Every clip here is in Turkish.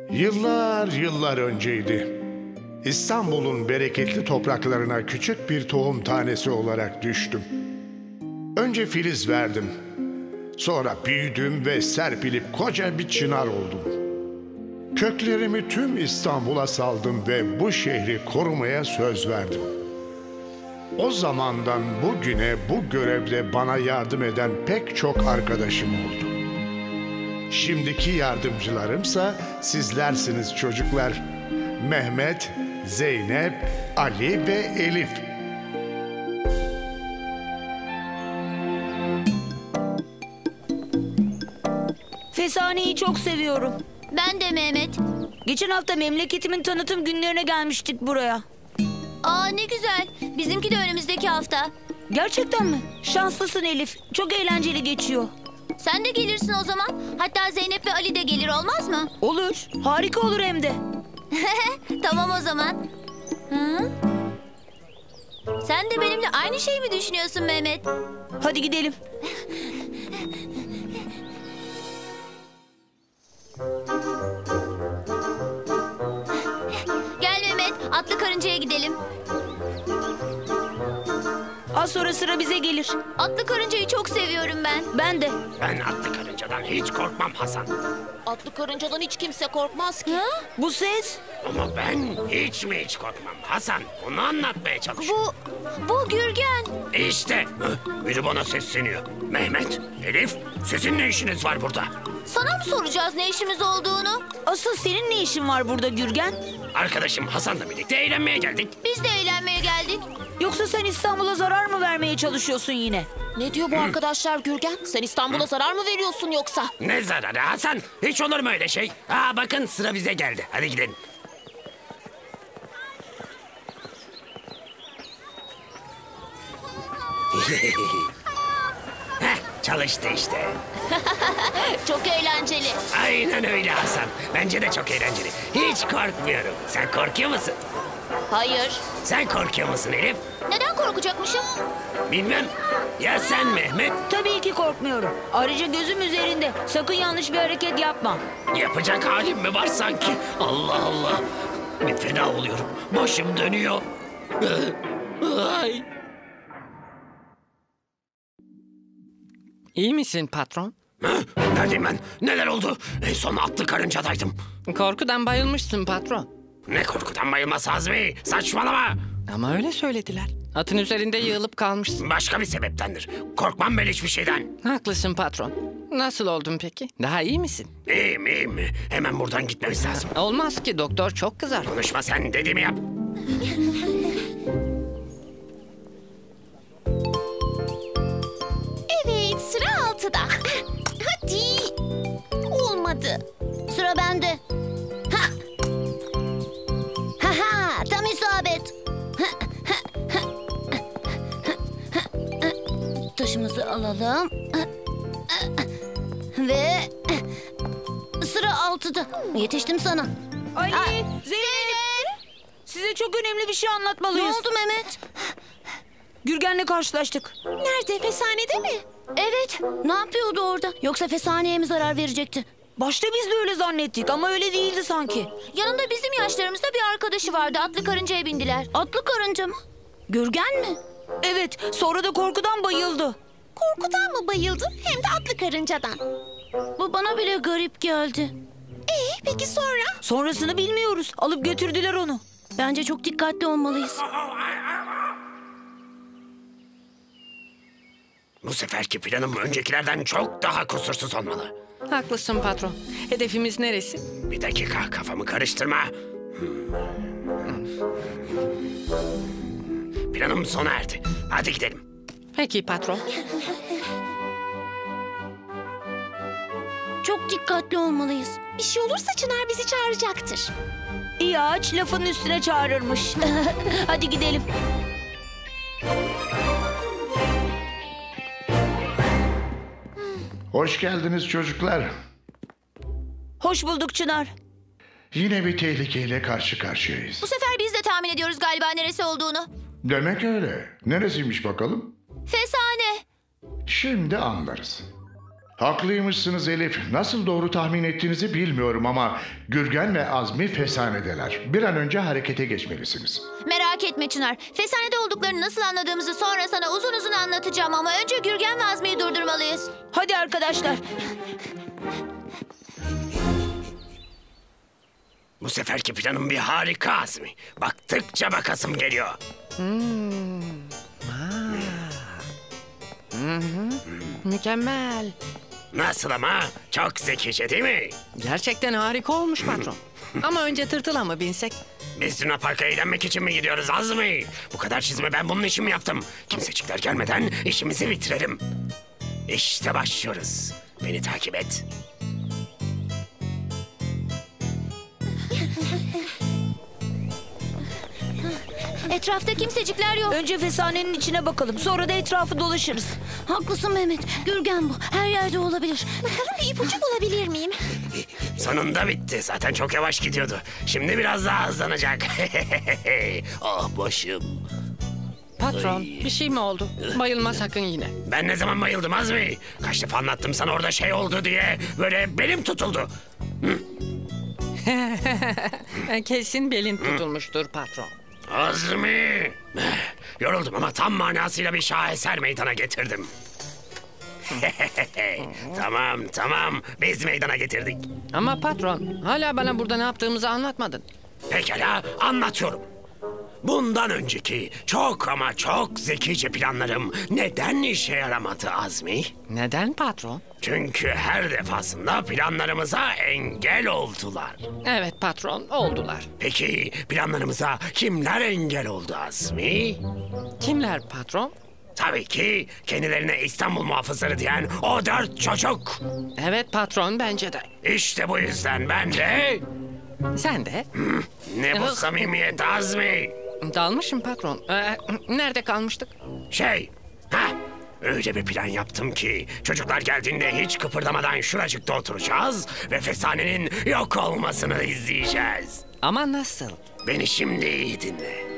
Yıllar yıllar önceydi. İstanbul'un bereketli topraklarına küçük bir tohum tanesi olarak düştüm. Önce filiz verdim. Sonra büyüdüm ve serpilip koca bir çınar oldum. Köklerimi tüm İstanbul'a saldım ve bu şehri korumaya söz verdim. O zamandan bugüne bu görevde bana yardım eden pek çok arkadaşım oldu. Şimdiki yardımcılarımsa sizlersiniz çocuklar. Mehmet, Zeynep, Ali ve Elif. Fesane'yi çok seviyorum. Ben de Mehmet. Geçen hafta memleketimin tanıtım günlerine gelmiştik buraya. Aa, ne güzel. Bizimki de önümüzdeki hafta. Gerçekten mi? Şanslısın Elif. Çok eğlenceli geçiyor. Sen de gelirsin o zaman. Hatta Zeynep ve Ali de gelir, olmaz mı? Olur. Harika olur hem de. Tamam o zaman. Hı? Sen de benimle aynı şeyi mi düşünüyorsun Mehmet? Hadi gidelim. Gel Mehmet, atlı karıncaya gidelim. Az sonra sıra bize gelir. Atlı karıncayı çok seviyorum ben. Ben de. Ben atlı karıncadan hiç korkmam Hasan. Atlı karıncadan hiç kimse korkmaz ki. Ha? Bu ses? Ama ben hiç korkmam Hasan. Onu anlatmaya çalışıyorum. Bu Gürgen. İşte biri bana sesleniyor. Mehmet, Elif, sizin ne işiniz var burada? Sana mı soracağız ne işimiz olduğunu? Asıl senin ne işin var burada Gürgen? Arkadaşım Hasan'la birlikte eğlenmeye geldik. Biz de eğlenmeye geldik. Yoksa sen İstanbul'a zarar mı vermeye çalışıyorsun yine? Ne diyor bu arkadaşlar Gürgen? Sen İstanbul'a zarar mı veriyorsun yoksa? Ne zararı Hasan? Hiç olur mu öyle şey? Bakın sıra bize geldi. Hadi gidelim. Çalıştı işte. Çok eğlenceli. Aynen öyle Hasan. Bence de çok eğlenceli. Hiç korkmuyorum. Sen korkuyor musun? Hayır. Sen korkuyor musun Elif? Neden korkacakmışım? Bilmem. Ya sen Mehmet? Tabii ki korkmuyorum. Ayrıca gözüm üzerinde. Sakın yanlış bir hareket yapma. Yapacak halim mi var sanki? Allah Allah. Bir fena oluyorum. Başım dönüyor. Ay. İyi misin patron? Neredeyim ben? Neler oldu? En son atlı karıncadaydım. Korkudan bayılmışsın patron. Ne korkudan bayılması Azmi? Saçmalama. Ama öyle söylediler. Atın üzerinde yığılıp kalmışsın. Başka bir sebeptendir. Korkmam ben hiçbir şeyden. Haklısın patron. Nasıl oldun peki? Daha iyi misin? İyiyim. Hemen buradan gitmemiz lazım. Olmaz ki, doktor çok kızar. Konuşma sen, dediğimi yap. Evet, sıra 6'da. Hadi. Olmadı. Sıra bende. Ha. Ha ha, tam isabet. Taşımızı alalım. Ve sıra 6'da. Yetiştim sana. Ali, Ay, Zeynep. Size çok önemli bir şey Ne anlatmalıyız. oldu Mehmet? Gürgen'le karşılaştık. Nerede? Fesanede mi? Evet. Ne yapıyordu orada? Yoksa fesaneye mi zarar verecekti? Başta biz de öyle zannettik ama öyle değildi sanki. Yanında bizim yaşlarımızda bir arkadaşı vardı. Atlı karıncaya bindiler. Atlı karınca mı? Gürgen mi? Evet, sonra da korkudan bayıldı. Korkudan mı bayıldı? Hem de atlı karıncadan. Bu bana bile garip geldi. Peki sonra? Sonrasını bilmiyoruz. Alıp götürdüler onu. Bence çok dikkatli olmalıyız. Bu seferki planım öncekilerden çok daha kusursuz olmalı. Haklısın patron. Hedefimiz neresi? Bir dakika, kafamı karıştırma. Planım sona erdi. Hadi gidelim. Peki patron. Çok dikkatli olmalıyız. Bir şey olursa Çınar bizi çağıracaktır. İyi ağaç lafın üstüne çağırırmış. Hadi gidelim. Hoş geldiniz çocuklar. Hoş bulduk Çınar. Yine bir tehlikeyle karşı karşıyayız. Bu sefer biz de tahmin ediyoruz galiba neresi olduğunu. Demek öyle. Neresiymiş bakalım? Fesane. Şimdi anlarız. Haklıymışsınız Elif. Nasıl doğru tahmin ettiğinizi bilmiyorum ama Gürgen ve Azmi fesanedeler. Bir an önce harekete geçmelisiniz. Merak etme Çınar. Fesanede olduklarını nasıl anladığımızı sonra sana uzun uzun anlatacağım ama önce Gürgen ve Azmi'yi durdurmalıyız. Hadi arkadaşlar. Bu seferki planım bir harika Azmi. Baktıkça bakasım geliyor. Mükemmel. Nasıl ama? Çok zekice değil mi? Gerçekten harika olmuş patron. Ama önce tırtıla mı binsek? Biz Luna Park'a eğlenmek için mi gidiyoruz Azmi? Bu kadar çizimi ben bunun için mi yaptım? Kimsecikler gelmeden işimizi bitirelim. İşte başlıyoruz. Beni takip et. Etrafta kimsecikler yok. Önce fesanenin içine bakalım. Sonra da etrafı dolaşırız. Haklısın Mehmet. Gürgen bu. Her yerde olabilir. Bakalım bir ipucu bulabilir miyim? Sonunda bitti. Zaten çok yavaş gidiyordu. Şimdi biraz daha hızlanacak. Ah başım. Patron, bir şey mi oldu? Bayılma sakın yine. Ben ne zaman bayıldım Azmi? Kaç defa anlattım sana orada şey oldu diye. Böyle belim tutuldu. Kesin belin tutulmuştur patron. Azmi! Yoruldum ama tam manasıyla bir şaheser meydana getirdim. Tamam. Biz meydana getirdik. Ama patron, hala bana burada ne yaptığımızı anlatmadın. Pekala anlatıyorum. Bundan önceki çok ama çok zekice planlarım neden işe yaramadı Azmi? Neden patron? Çünkü her defasında planlarımıza engel oldular. Evet patron, oldular. Peki planlarımıza kimler engel oldu Azmi? Kimler patron? Tabii ki kendilerine İstanbul muhafızları diyen o 4 çocuk. Evet patron, bence de. İşte bu yüzden ben de... Sen de? Ne bu samimiyet Azmi? Dalmışım patron. Nerede kalmıştık? Öyle bir plan yaptım ki çocuklar geldiğinde hiç kıpırdamadan şuracıkta oturacağız ve fesanenin yok olmasını izleyeceğiz. Ama nasıl? Beni şimdi iyi dinle.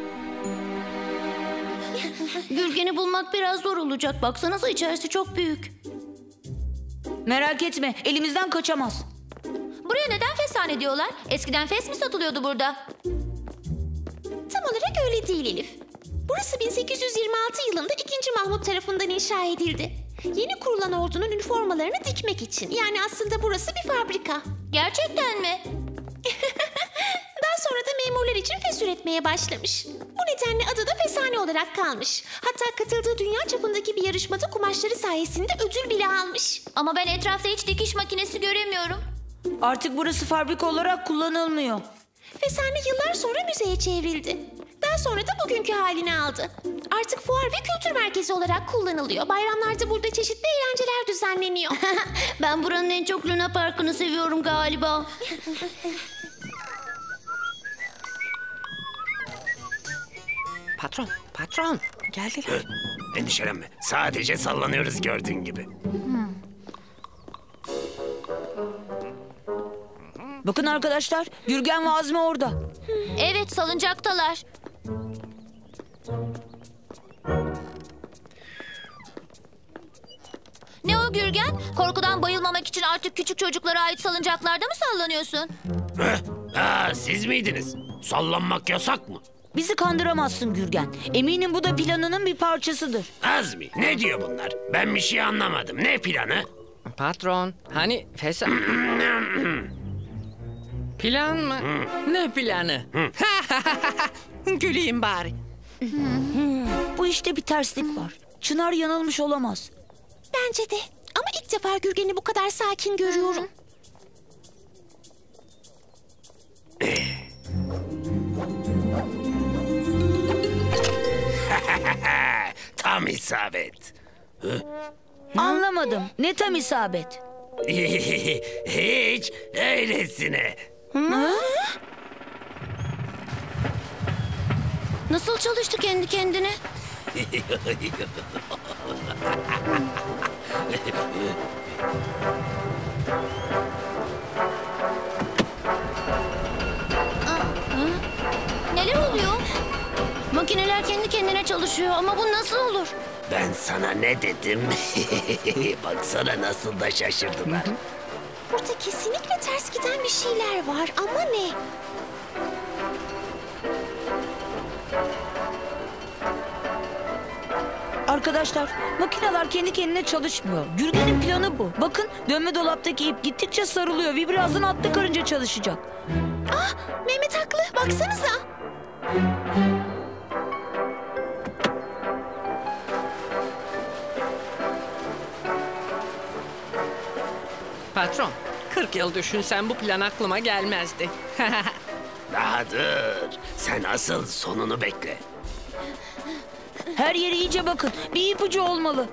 Gürgen'i bulmak biraz zor olacak. Baksanıza içerisi çok büyük. Merak etme, elimizden kaçamaz. Buraya neden fesane diyorlar? Eskiden fes mi satılıyordu burada? Tam olarak öyle değil Elif. Burası 1826 yılında 2. Mahmut tarafından inşa edildi. Yeni kurulan ordunun üniformalarını dikmek için. Yani aslında burası bir fabrika. Gerçekten mi? Daha sonra da memurlar için fes üretmeye başlamış. Bu nedenle adı da fesane olarak kalmış. Hatta katıldığı dünya çapındaki bir yarışmada kumaşları sayesinde ödül bile almış. Ama ben etrafta hiç dikiş makinesi göremiyorum. Artık burası fabrika olarak kullanılmıyor. Fesane yıllar sonra müzeye çevrildi. Daha sonra da bugünkü halini aldı. Artık fuar ve kültür merkezi olarak kullanılıyor. Bayramlarda burada çeşitli eğlenceler düzenleniyor. Ben buranın en çok Luna Park'ını seviyorum galiba. Patron, geldiler. Endişelenme. Sadece sallanıyoruz gördüğün gibi. Bakın arkadaşlar, Gürgen ve Azmi orada. Evet, salıncaktalar. Ne o Gürgen? Korkudan bayılmamak için artık küçük çocuklara ait salıncaklarda mı sallanıyorsun? Siz miydiniz? Sallanmak yasak mı? Bizi kandıramazsın Gürgen. Eminim bu da planının bir parçasıdır. Azmi ne diyor bunlar? Ben bir şey anlamadım. Ne planı? Patron, hani Plan mı? Ne planı? Güleyim bari. Bu işte bir terslik var. Çınar yanılmış olamaz. Bence de. Ama ilk defa Gürgen'i bu kadar sakin görüyorum. Tam isabet. Anlamadım. Ne tam isabet. Hiç öylesine. Nasıl çalıştı kendi kendine? Neler oluyor? Makineler kendi kendine çalışıyor ama bu nasıl olur? Ben sana ne dedim? Baksana nasıl da şaşırdılar. Burada kesinlikle ters giden bir şeyler var ama ne? Arkadaşlar, makineler kendi kendine çalışmıyor. Gürgen'in planı bu. Bakın, dönme dolaptaki ip gittikçe sarılıyor ve birazdan atlı karınca çalışacak. Ah, Mehmet haklı. Baksanıza. Patron, 40 yıl düşünsen bu plan aklıma gelmezdi. Daha dur. Sen asıl sonunu bekle. Her yere iyice bakın. Bir ipucu olmalı.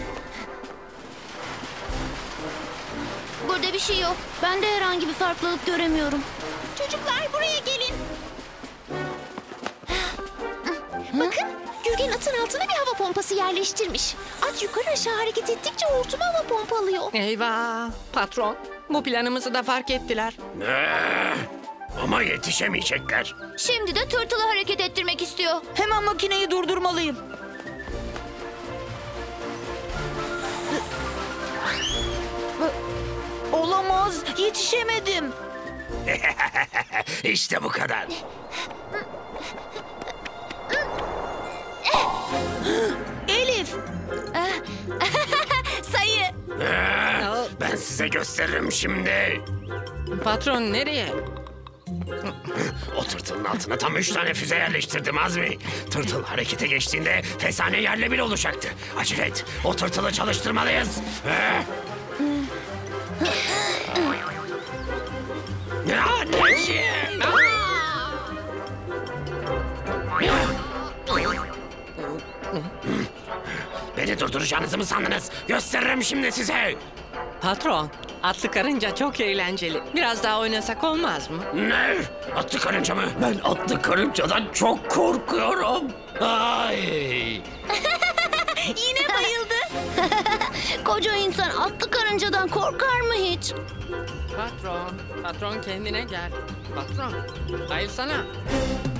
Burada bir şey yok. Ben de herhangi bir farklılık göremiyorum. Çocuklar buraya gelin. Bakın, Gürgen atın altına bir hava pompası yerleştirmiş. At yukarı aşağı hareket ettikçe hortuma hava pompalıyor. Eyvah! Patron, bu planımızı da fark ettiler. Ne? Ama yetişemeyecekler. Şimdi de tırtılı hareket ettirmek istiyor. Hemen makineyi durdurmalıyım. Olamaz. Yetişemedim. İşte bu kadar. Elif. Sayı. Ben size gösteririm şimdi. Patron nereye? O tırtılın altına tam 3 tane füze yerleştirdim Azmi. Tırtıl harekete geçtiğinde fesane yerle bir olacaktı. Acele et. O tırtılı çalıştırmalıyız. Anneciğim. Beni durduracağınızı mı sandınız? Gösteririm şimdi size. Patron, atlı karınca çok eğlenceli. Biraz daha oynasak olmaz mı? Ne? Atlı karınca mı? Ben atlı karıncadan çok korkuyorum. Ay. Yine bayıldı. Koca insan atlı karıncadan korkar mı hiç? Patron kendine gel. Patron, ayılsana.